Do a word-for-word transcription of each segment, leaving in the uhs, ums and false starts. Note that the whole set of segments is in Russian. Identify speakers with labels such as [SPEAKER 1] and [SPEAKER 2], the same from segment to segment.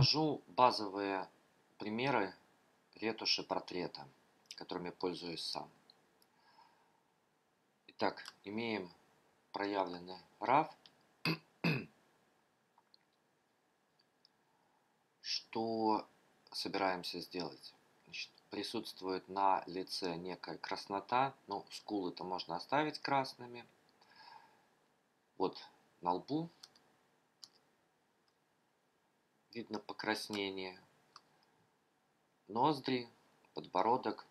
[SPEAKER 1] покажу базовые примеры ретуши портрета, которыми пользуюсь сам. Итак, имеем проявленный раф. Что собираемся сделать? Значит, присутствует на лице некая краснота, ну, скулы-то можно оставить красными. Вот на лбу видно покраснение, ноздри, подбородок,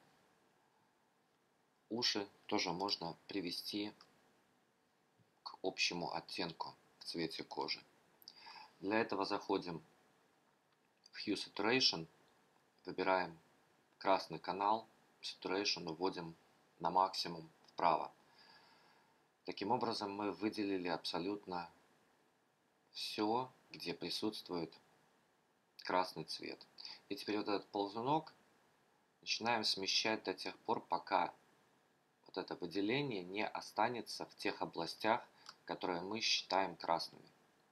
[SPEAKER 1] уши тоже можно привести к общему оттенку в цвете кожи. Для этого заходим в Hue Saturation, выбираем красный канал, Saturation вводим на максимум вправо. Таким образом мы выделили абсолютно все, где присутствует красный цвет. И теперь вот этот ползунок начинаем смещать до тех пор, пока вот это выделение не останется в тех областях, которые мы считаем красными.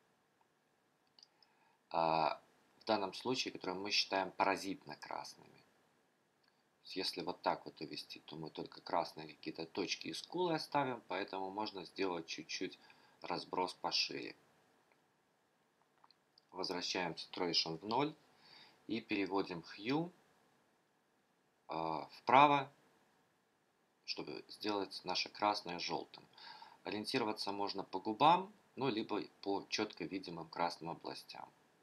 [SPEAKER 1] А в данном случае, которые мы считаем паразитно красными. Если вот так вот увести, то мы только красные какие-то точки и скулы оставим, поэтому можно сделать чуть-чуть разброс пошире. Возвращаем Saturation в ноль и переводим Hue э, вправо, чтобы сделать наше красное желтым. Ориентироваться можно по губам, ну либо по четко видимым красным областям.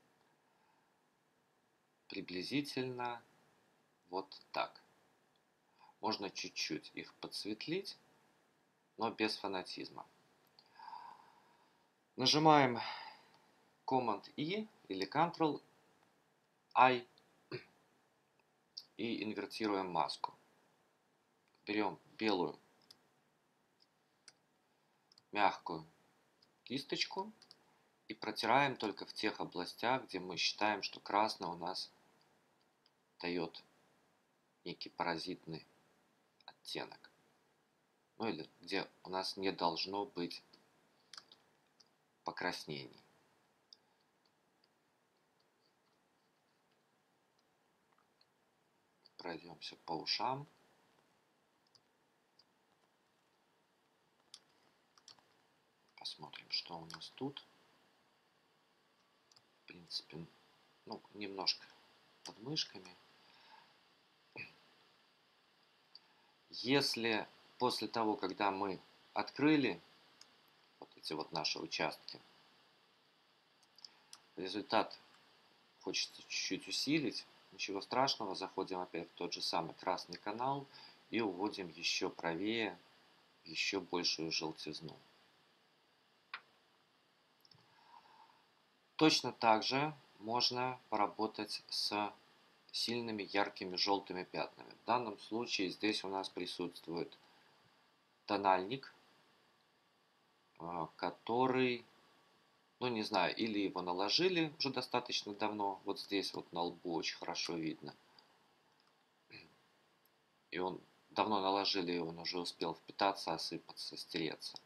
[SPEAKER 1] Приблизительно вот так. Можно чуть-чуть их подсветлить, но без фанатизма. Нажимаем Command-I или Ctrl-I и инвертируем маску. Берем белую мягкую кисточку и протираем только в тех областях, где мы считаем, что красный у нас дает некий паразитный оттенок. Ну или где у нас не должно быть покраснений. Пройдемся по ушам. Посмотрим, что у нас тут. В принципе, ну, немножко под мышками. Если после того, когда мы открыли вот эти вот наши участки, результат хочется чуть-чуть усилить, ничего страшного, заходим опять в тот же самый красный канал и уводим еще правее, еще большую желтизну. Точно так же можно поработать с сильными яркими желтыми пятнами. В данном случае здесь у нас присутствует тональник, который, ну не знаю, или его наложили уже достаточно давно, вот здесь вот на лбу очень хорошо видно, и он давно наложили, и он уже успел впитаться, осыпаться, стереться.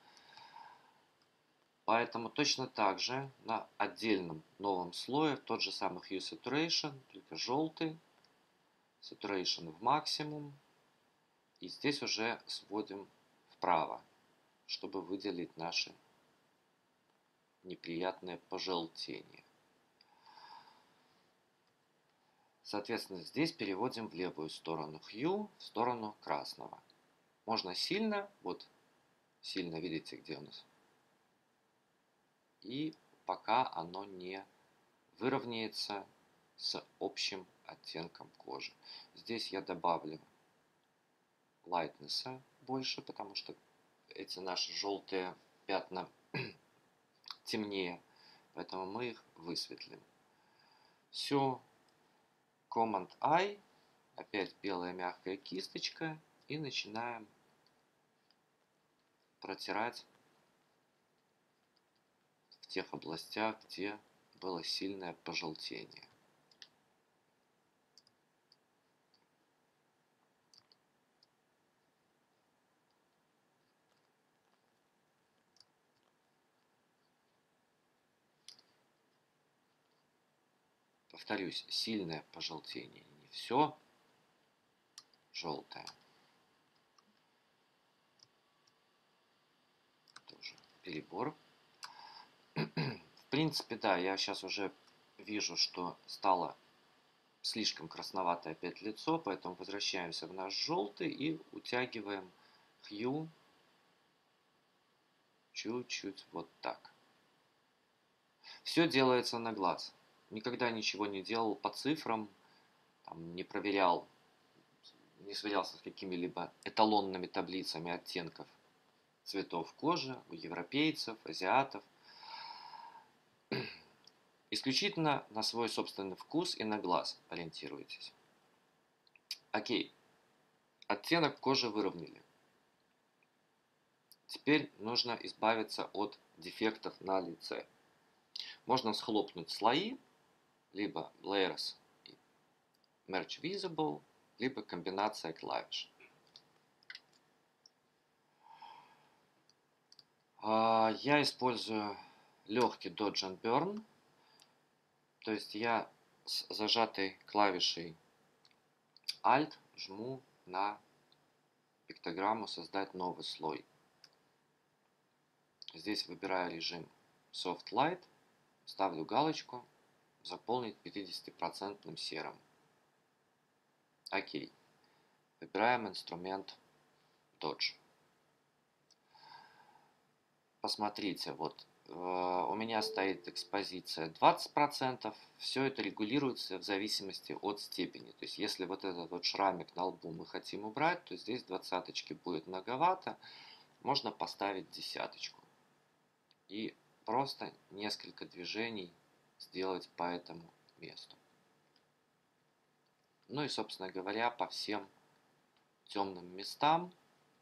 [SPEAKER 1] Поэтому точно так же на отдельном новом слое тот же самый Hue Saturation, только желтый, Saturation в максимум, и здесь уже сводим вправо, чтобы выделить наши неприятные пожелтения. Соответственно, здесь переводим в левую сторону Hue, в сторону красного. Можно сильно, вот сильно, видите, где у нас, и пока оно не выровняется с общим оттенком кожи. Здесь я добавлю lightness больше, потому что эти наши желтые пятна темнее, поэтому мы их высветлим. Все, Command-I, опять белая мягкая кисточка, и начинаем протирать в тех областях, где было сильное пожелтение. Повторюсь, сильное пожелтение, не все желтое. Тоже перебор. В принципе, да, я сейчас уже вижу, что стало слишком красноватое опять лицо, поэтому возвращаемся в наш желтый и утягиваем хью чуть-чуть вот так. Все делается на глаз. Никогда ничего не делал по цифрам, там, не проверял, не сверялся с какими-либо эталонными таблицами оттенков цветов кожи у европейцев, азиатов. Исключительно на свой собственный вкус и на глаз ориентируйтесь. Окей. Оттенок кожи выровняли. Теперь нужно избавиться от дефектов на лице. Можно схлопнуть слои, либо Layers и Merge Visible, либо комбинация клавиш. Я использую легкий Dodge and Burn. То есть я с зажатой клавишей Alt жму на пиктограмму «Создать новый слой». Здесь выбираю режим Soft Light, ставлю галочку «Заполнить пятидесятипроцентным серым». Окей. Выбираем инструмент Dodge. Посмотрите, вот у меня стоит экспозиция двадцать процентов, все это регулируется в зависимости от степени. То есть, если вот этот вот шрамик на лбу мы хотим убрать, то здесь двадцаточки будет многовато, можно поставить десяточку. И просто несколько движений сделать по этому месту. Ну и, собственно говоря, по всем темным местам.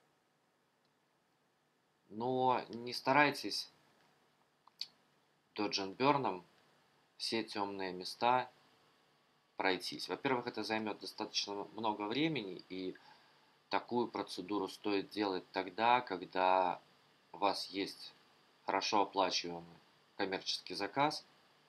[SPEAKER 1] Но не старайтесь Dodge and Burn все темные места пройтись. Во-первых, это займет достаточно много времени, и такую процедуру стоит делать тогда, когда у вас есть хорошо оплачиваемый коммерческий заказ.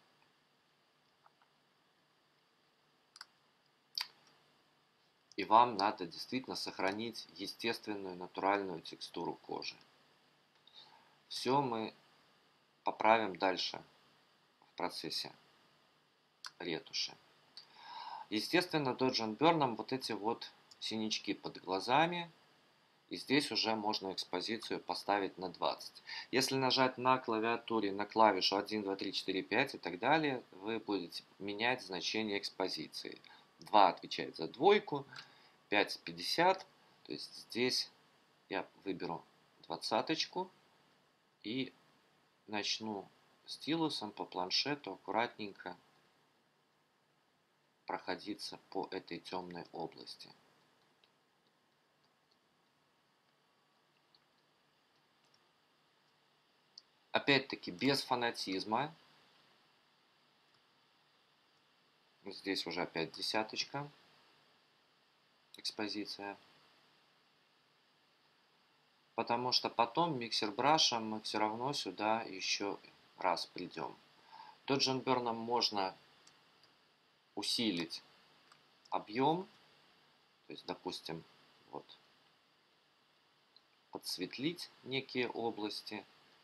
[SPEAKER 1] И вам надо действительно сохранить естественную натуральную текстуру кожи. Все мы поправим дальше в процессе ретуши. Естественно, Dodge and Burn вот эти вот синячки под глазами. И здесь уже можно экспозицию поставить на двадцать. Если нажать на клавиатуре на клавишу один, два, три, четыре, пять и так далее, вы будете менять значение экспозиции. два отвечает за двойку, пять пятьдесят. То есть здесь я выберу двадцаточку и начну стилусом по планшету аккуратненько проходиться по этой темной области. Опять-таки без фанатизма. Здесь уже опять десяточка. Экспозиция. Потому что потом миксер-брашем мы все равно сюда еще раз придем. Dodge and Burn можно усилить объем. То есть, допустим, вот подсветлить некие области.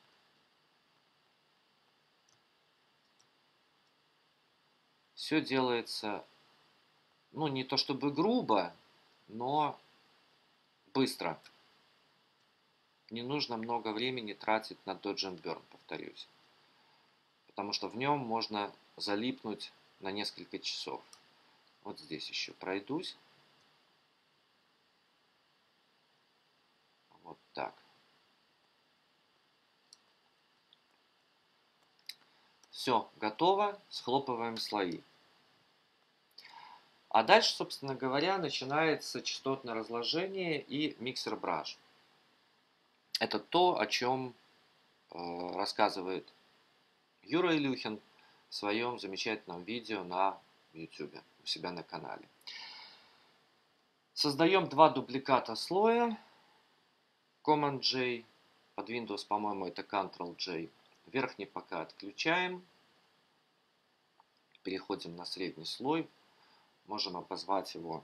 [SPEAKER 1] Все делается, ну, не то чтобы грубо, но быстро. Не нужно много времени тратить на Dodge and Burn, повторюсь. Потому что в нем можно залипнуть на несколько часов. Вот здесь еще пройдусь. Вот так. Все, готово. Схлопываем слои. А дальше, собственно говоря, начинается частотное разложение и миксер-браш. Это то, о чем э, рассказывает Юра Илюхин в своем замечательном видео на YouTube, у себя на канале. Создаем два дубликата слоя. Command-J. Под Windows, по-моему, это Control-J. Верхний пока отключаем. Переходим на средний слой. Можем обозвать его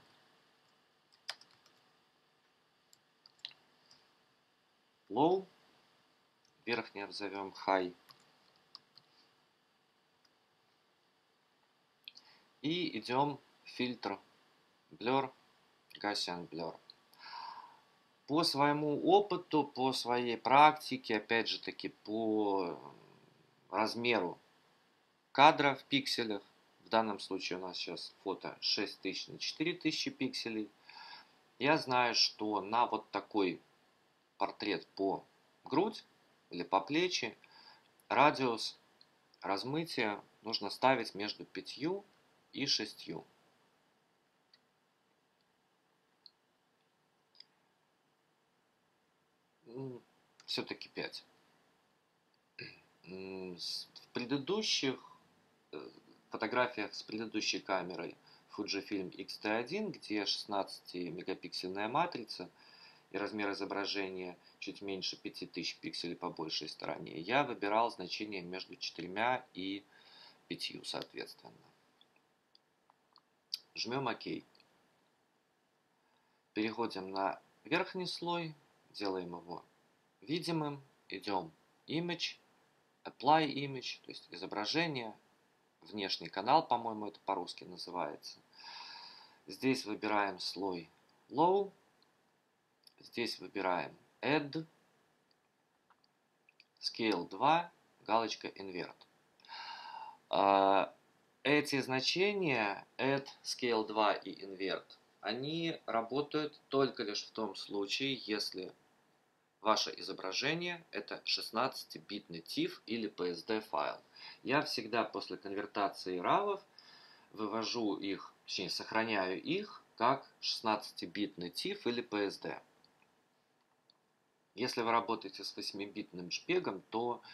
[SPEAKER 1] Low. Верхний обзовем High. И идем в фильтр Blur, Gaussian Blur. По своему опыту, по своей практике, опять же таки по размеру кадра в пикселях, в данном случае у нас сейчас фото шесть тысяч на четыре тысячи пикселей, я знаю, что на вот такой портрет по грудь или по плечи радиус размытия нужно ставить между пятью и шестью. Все-таки пять. В предыдущих фотографиях с предыдущей камерой Fujifilm икс ти один, где шестнадцатимегапиксельная матрица и размер изображения чуть меньше пяти тысяч пикселей по большей стороне, я выбирал значение между четырьмя и пятью, соответственно. Жмем ОК. Переходим на верхний слой, делаем его видимым, идем Image, Apply Image, то есть изображение, внешний канал, по-моему, это по-русски называется. Здесь выбираем слой Low, здесь выбираем Add, Scale два, галочка Invert. Эти значения Add, Scale два и Invert, они работают только лишь в том случае, если ваше изображение это шестнадцатибитный тиф или пи эс ди файл. Я всегда после конвертации равов вывожу их, точнее сохраняю их как шестнадцатибитный тиф или пи эс ди. Если вы работаете с восьмибитным джпегом, то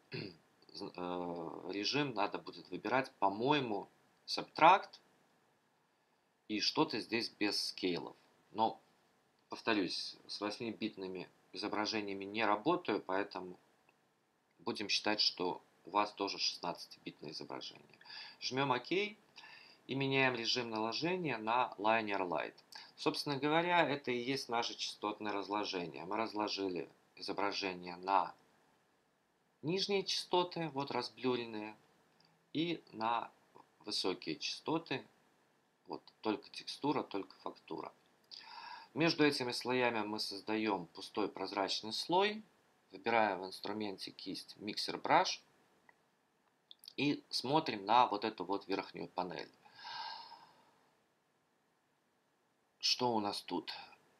[SPEAKER 1] режим надо будет выбирать, по-моему, Subtract и что-то здесь без скейлов. Но, повторюсь, с восьмибитными изображениями не работаю, поэтому будем считать, что у вас тоже шестнадцатибитное изображение. Жмем ОК и меняем режим наложения на Linear Light. Собственно говоря, это и есть наше частотное разложение. Мы разложили изображение на нижние частоты, вот разблюренные, и на высокие частоты, вот только текстура, только фактура. Между этими слоями мы создаем пустой прозрачный слой, выбираем в инструменте кисть Mixer Brush и смотрим на вот эту вот верхнюю панель. Что у нас тут?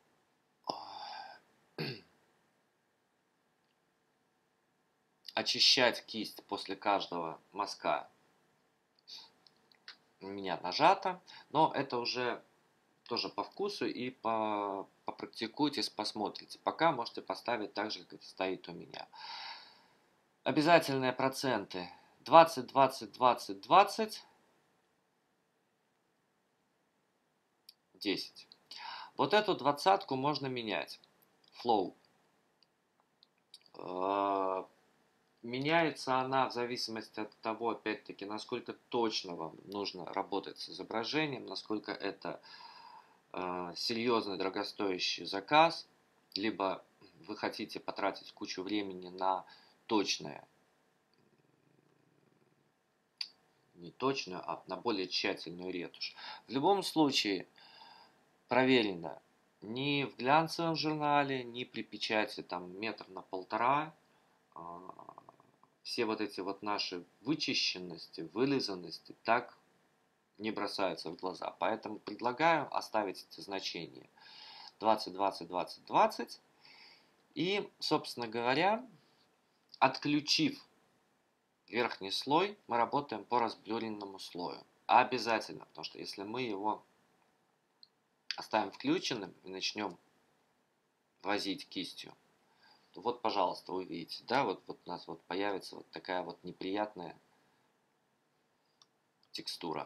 [SPEAKER 1] Очищать кисть после каждого мазка у меня нажато, но это уже тоже по вкусу и по, попрактикуйтесь, посмотрите. Пока можете поставить так же, как это стоит у меня. Обязательные проценты двадцать, двадцать, двадцать, двадцать, десять. Вот эту двадцатку можно менять. Flow. Меняется она в зависимости от того, опять-таки, насколько точно вам нужно работать с изображением, насколько это э, серьезный, дорогостоящий заказ, либо вы хотите потратить кучу времени на точное, не точную, а на более тщательную ретушь. В любом случае, проверено ни в глянцевом журнале, ни при печати там метр на полтора, все вот эти вот наши вычищенности, вылизанности так не бросаются в глаза. Поэтому предлагаю оставить эти значения двадцать, двадцать, двадцать, двадцать. И, собственно говоря, отключив верхний слой, мы работаем по разблюренному слою. Обязательно, потому что если мы его оставим включенным и начнем возить кистью, то вот, пожалуйста, вы видите, да, вот, вот у нас вот появится вот такая вот неприятная текстура.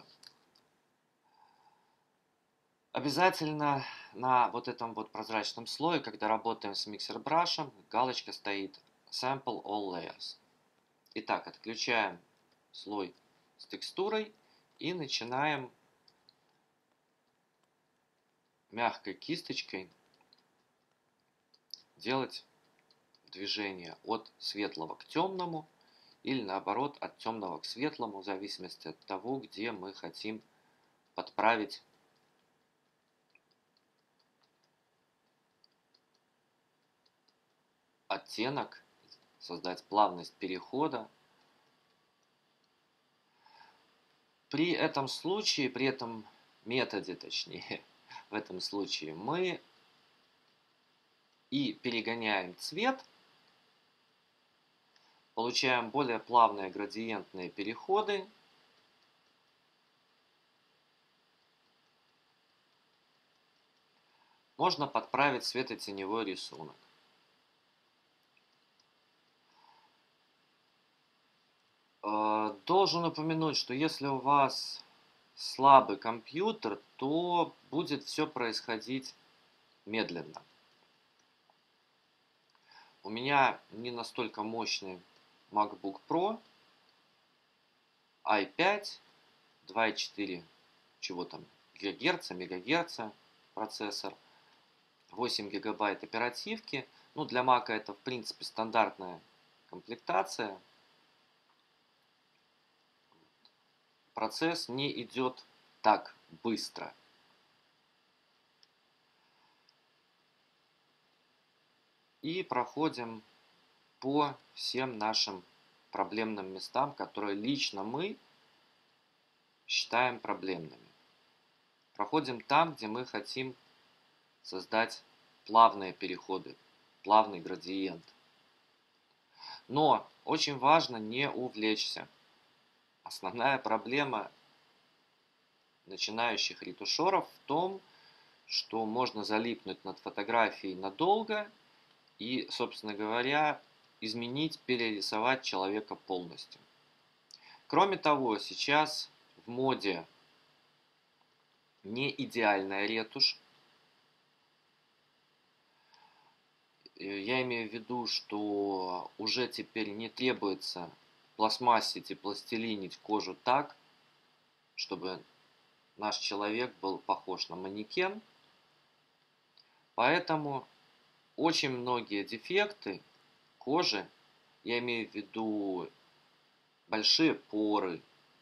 [SPEAKER 1] Обязательно на вот этом вот прозрачном слое, когда работаем с Mixer Brush, галочка стоит Sample All Layers. Итак, отключаем слой с текстурой И начинаем мягкой кисточкой делать движение от светлого к темному или наоборот от темного к светлому, в зависимости от того, где мы хотим подправить оттенок, создать плавность перехода. При этом случае, при этом методе, точнее, в этом случае мы и перегоняем цвет, получаем более плавные градиентные переходы. Можно подправить светотеневой рисунок. Должен упомянуть, что если у вас слабый компьютер, то будет все происходить медленно. У меня не настолько мощный MacBook Pro, ай пять, два и четыре, чего там, гигагерца, мегагерца процессор, восемь гигабайт оперативки. Ну, для Mac это, в принципе, стандартная комплектация. Процесс не идет так быстро. И проходим по всем нашим проблемным местам, которые лично мы считаем проблемными. Проходим там, где мы хотим создать плавные переходы, плавный градиент. Но очень важно не увлечься. Основная проблема начинающих ретушеров в том, что можно залипнуть над фотографией надолго и, собственно говоря, изменить, перерисовать человека полностью. Кроме того, сейчас в моде не идеальная ретушь. Я имею в виду, что уже теперь не требуется пластмассить и пластилинить кожу так, чтобы наш человек был похож на манекен. Поэтому очень многие дефекты кожи, я имею в виду большие поры,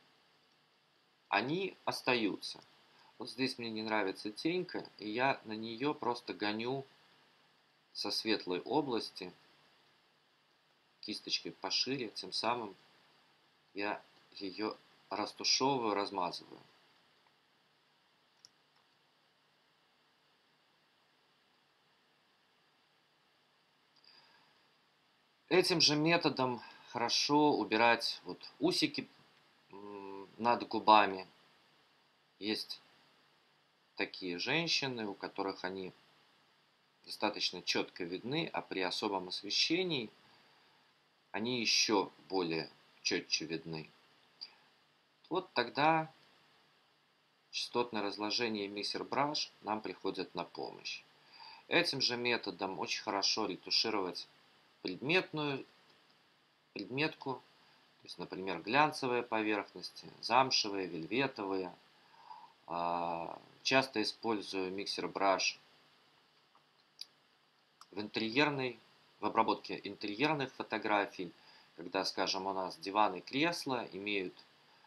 [SPEAKER 1] они остаются. Вот здесь мне не нравится тенька, и я на нее просто гоню со светлой области кисточкой пошире, тем самым я ее растушевываю, размазываю. Этим же методом хорошо убирать вот усики над губами. Есть такие женщины, у которых они достаточно четко видны, а при особом освещении они еще более четче видны. Вот тогда частотное разложение и миксер браш нам приходят на помощь. Этим же методом очень хорошо ретушировать предметную предметку, то есть, например, глянцевые поверхности, замшевые, вельветовые. Часто использую миксер браш в интерьерной, в обработке интерьерных фотографий, когда, скажем, у нас диваны и кресла имеют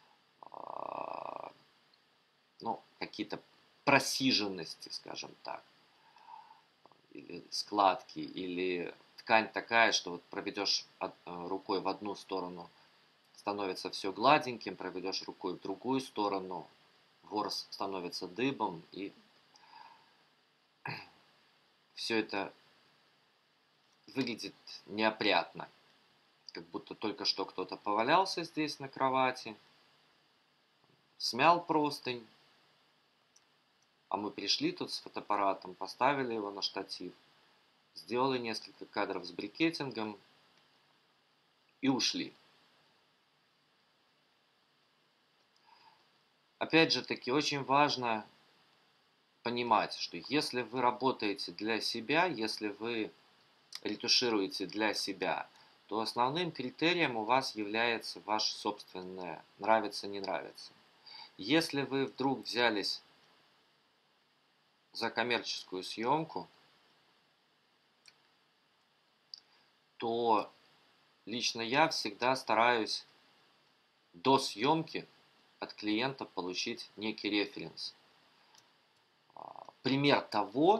[SPEAKER 1] ну, какие-то просиженности, скажем так, или складки, или ткань такая, что вот проведешь рукой в одну сторону, становится все гладеньким, проведешь рукой в другую сторону, ворс становится дыбом, и все это выглядит неопрятно, как будто только что кто-то повалялся здесь на кровати, смял простынь, а мы пришли тут с фотоаппаратом, поставили его на штатив, сделали несколько кадров с брикетингом и ушли. Опять же таки, очень важно понимать, что если вы работаете для себя, если вы ретушируете для себя, то основным критерием у вас является ваше собственное нравится-не нравится. Если вы вдруг взялись за коммерческую съемку, то лично я всегда стараюсь до съемки от клиента получить некий референс. Пример того,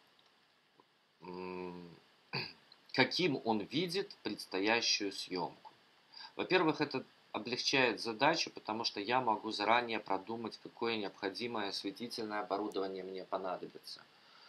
[SPEAKER 1] каким он видит предстоящую съемку. Во-первых, это облегчает задачу, потому что я могу заранее продумать, какое необходимое осветительное оборудование мне понадобится.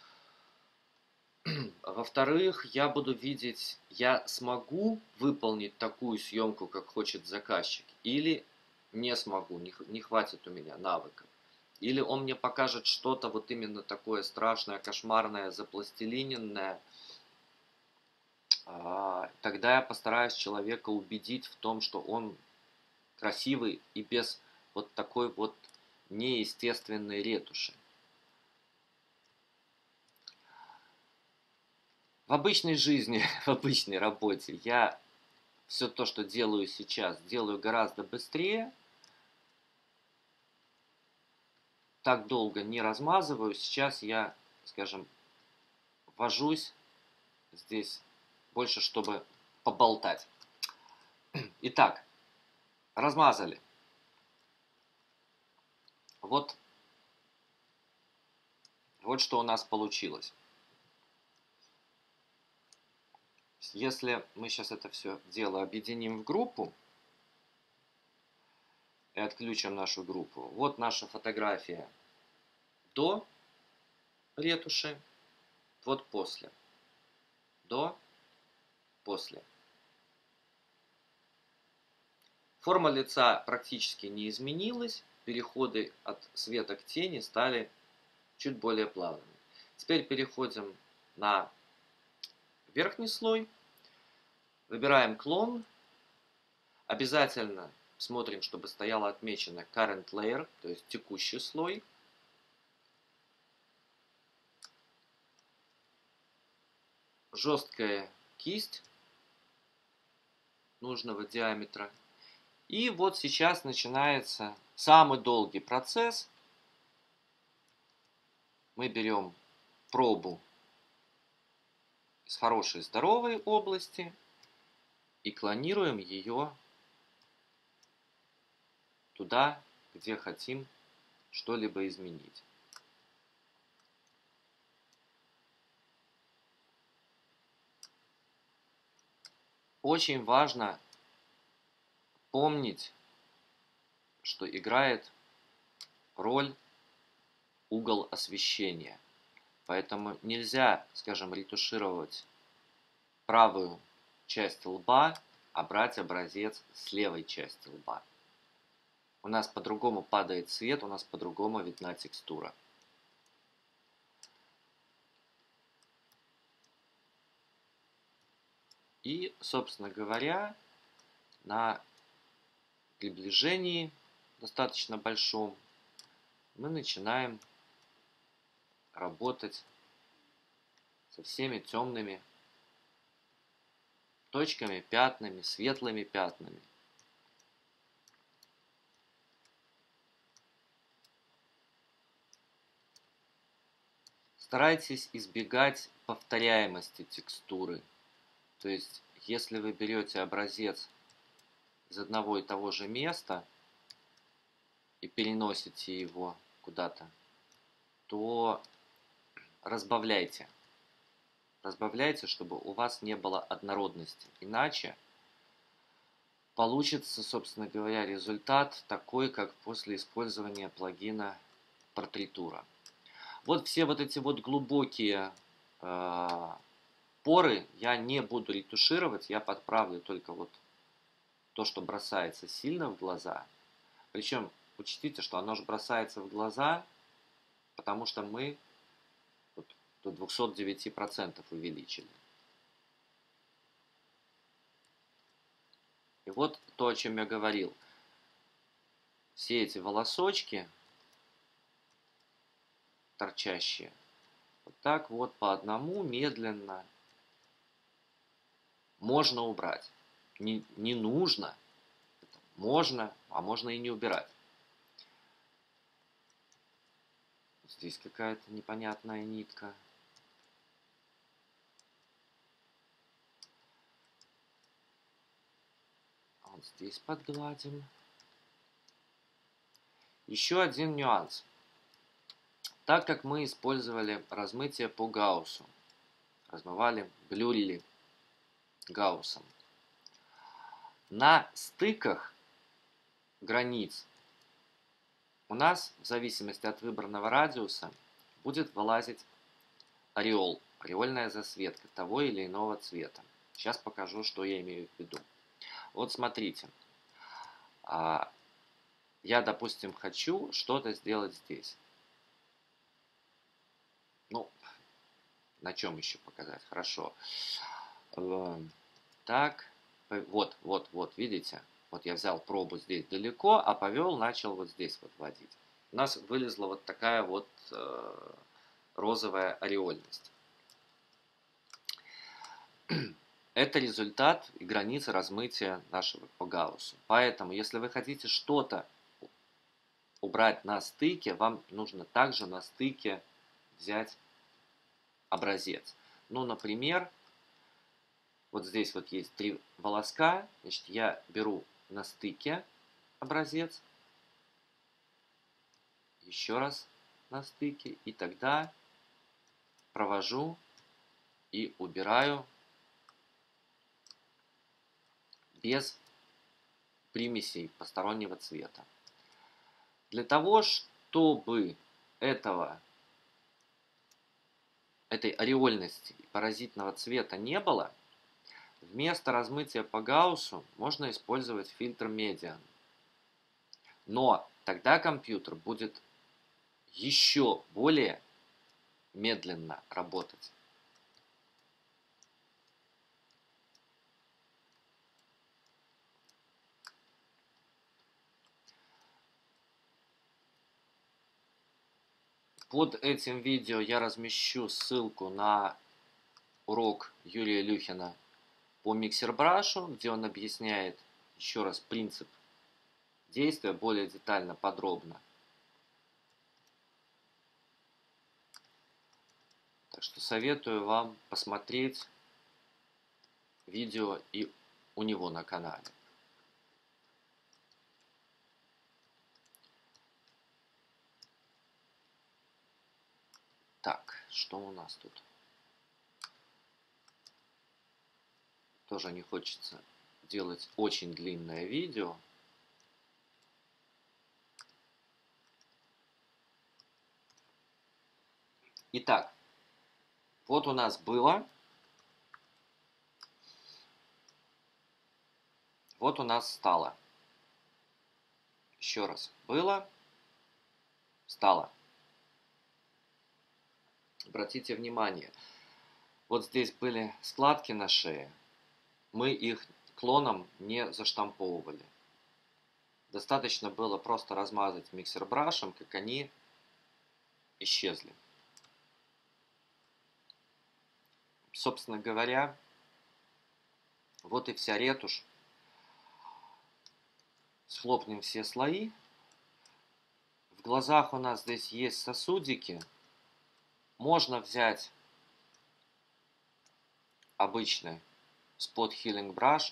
[SPEAKER 1] Во-вторых, я буду видеть, я смогу выполнить такую съемку, как хочет заказчик, или не смогу, не, не хватит у меня навыков. Или он мне покажет что-то вот именно такое страшное, кошмарное, запластилиненное. Тогда я постараюсь человека убедить в том, что он красивый и без вот такой вот неестественной ретуши. В обычной жизни, в обычной работе я все то, что делаю сейчас, делаю гораздо быстрее. Так долго не размазываю. Сейчас я, скажем, вожусь здесь больше, чтобы поболтать. Итак, размазали. Вот, вот что у нас получилось. Если мы сейчас это все дело объединим в группу и отключим нашу группу, вот наша фотография до ретуши, вот после. До, после. Форма лица практически не изменилась, переходы от света к тени стали чуть более плавными. Теперь переходим на верхний слой, выбираем клон, обязательно смотрим, чтобы стояло отмечено Current Layer, то есть текущий слой. Жесткая кисть нужного диаметра. И вот сейчас начинается самый долгий процесс. Мы берем пробу из хорошей здоровой области и клонируем ее туда, где хотим что-либо изменить. Очень важно помнить, что играет роль угол освещения. Поэтому нельзя, скажем, ретушировать правую часть лба, а брать образец с левой части лба. У нас по-другому падает свет, у нас по-другому видна текстура. И, собственно говоря, на приближении достаточно большом мы начинаем работать со всеми темными точками, пятнами, светлыми пятнами. Старайтесь избегать повторяемости текстуры. То есть, если вы берете образец из одного и того же места и переносите его куда-то, то разбавляйте. Разбавляйте, чтобы у вас не было однородности. Иначе получится, собственно говоря, результат такой, как после использования плагина Портретура. Вот все вот эти вот глубокие э, поры я не буду ретушировать, я подправлю только вот то, что бросается сильно в глаза. Причем учтите, что оно же бросается в глаза, потому что мы вот до двухсот девяти процентов увеличили. И вот то, о чем я говорил. Все эти волосочки торчащие, вот так вот по одному медленно можно убрать. Не, не нужно, можно, а можно и не убирать. Здесь какая-то непонятная нитка. Вот здесь подгладим. Еще один нюанс. Так как мы использовали размытие по Гауссу, размывали, блюрили Гауссом, на стыках границ у нас, в зависимости от выбранного радиуса, будет вылазить ореол, ореольная засветка того или иного цвета. Сейчас покажу, что я имею в виду. Вот смотрите. Я, допустим, хочу что-то сделать здесь. Ну, на чем еще показать? Хорошо. Так, вот, вот, вот, видите? Вот я взял пробу здесь далеко, а повел, начал вот здесь вот вводить. У нас вылезла вот такая вот э, розовая ореольность. Это результат и границы размытия нашего по Гауссу. Поэтому, если вы хотите что-то убрать на стыке, вам нужно также на стыке взять образец. Ну, например, вот здесь вот есть три волоска. Значит, я беру на стыке образец. Еще раз на стыке. И тогда провожу и убираю без примесей постороннего цвета. Для того, чтобы этого, этой ореольности паразитного цвета не было, вместо размытия по Гауссу можно использовать фильтр Median. Но тогда компьютер будет еще более медленно работать. Под этим видео я размещу ссылку на урок Юрия Люхина по миксер-брашу, где он объясняет еще раз принцип действия более детально, подробно. Так что советую вам посмотреть видео и у него на канале. Так, что у нас тут? Тоже не хочется делать очень длинное видео. Итак, вот у нас было. Вот у нас стало. Еще раз. Было. Стало. Обратите внимание. Вот здесь были складки на шее. Мы их клоном не заштамповывали. Достаточно было просто размазать миксер-брашем, как они исчезли. Собственно говоря, вот и вся ретушь. Схлопнем все слои. В глазах у нас здесь есть сосудики. Можно взять обычный Spot Healing Brush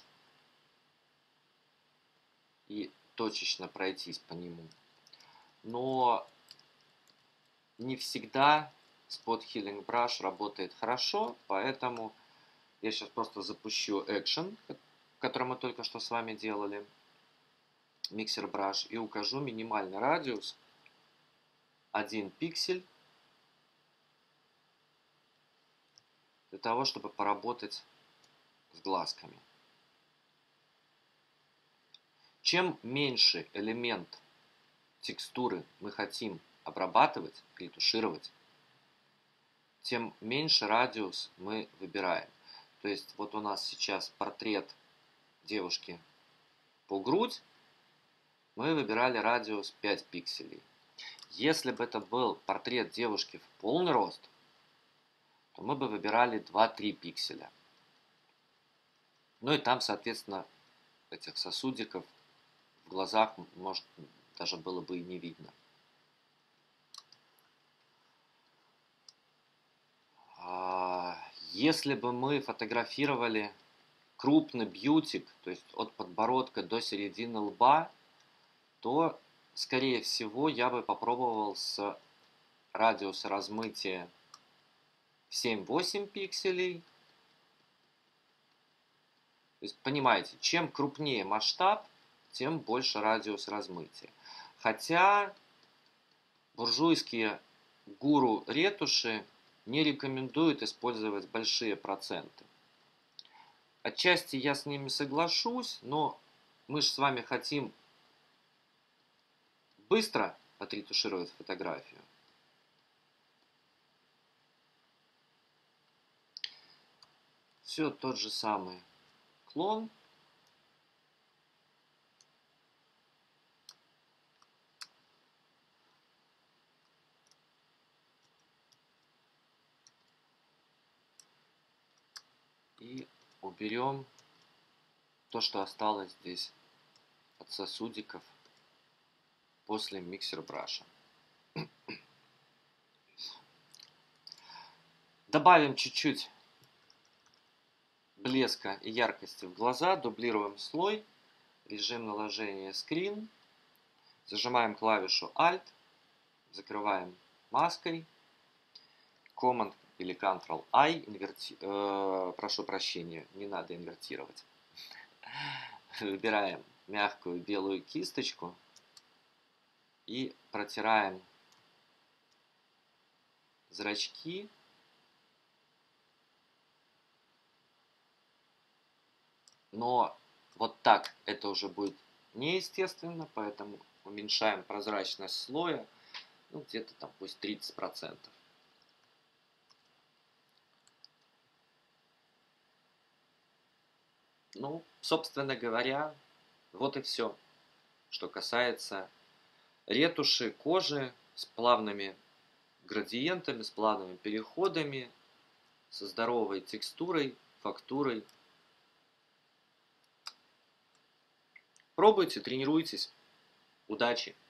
[SPEAKER 1] и точечно пройтись по нему. Но не всегда Spot Healing Brush работает хорошо, поэтому я сейчас просто запущу Action, который мы только что с вами делали, Mixer Brush, и укажу минимальный радиус один пиксель для того, чтобы поработать с глазками. Чем меньше элемент текстуры мы хотим обрабатывать или тушировать, тем меньше радиус мы выбираем. То есть вот у нас сейчас портрет девушки по грудь, мы выбирали радиус пять пикселей. Если бы это был портрет девушки в полный рост, то мы бы выбирали два-три пикселя. Ну и там, соответственно, этих сосудиков в глазах, может, даже было бы и не видно. А, Если бы мы фотографировали крупный бьютик, то есть от подбородка до середины лба, то, скорее всего, я бы попробовал с радиуса размытия семь-восемь пикселей. То есть, понимаете, чем крупнее масштаб, тем больше радиус размытия. Хотя буржуйские гуру ретуши не рекомендуют использовать большие проценты. Отчасти я с ними соглашусь, но мы же с вами хотим быстро отретушировать фотографию. Все тот же самый клон. И уберем то, что осталось здесь от сосудиков после миксер-браша. Добавим чуть-чуть блеска и яркости в глаза, дублируем слой, режим наложения скрин, зажимаем клавишу Alt, закрываем маской, Command или Ctrl-I, инверти... э, прошу прощения, не надо инвертировать. Выбираем мягкую белую кисточку и протираем зрачки. Но вот так это уже будет неестественно, поэтому уменьшаем прозрачность слоя, ну где-то там пусть тридцать процентов. Ну, собственно говоря, вот и все, что касается ретуши кожи с плавными градиентами, с плавными переходами, со здоровой текстурой, фактурой. Пробуйте, тренируйтесь. Удачи!